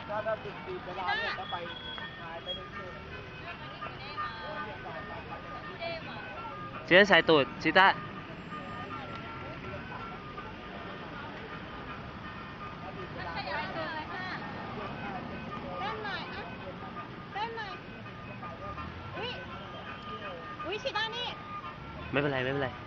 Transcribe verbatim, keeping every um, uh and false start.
ก็ถ้าติดติดเวลาเนี่ยก็ไปหายไปเรื่อยเจ๊ใส่ตูดชิต้าอุ้ยชิต้านี่ไม่เป็นไรไม่เป็นไร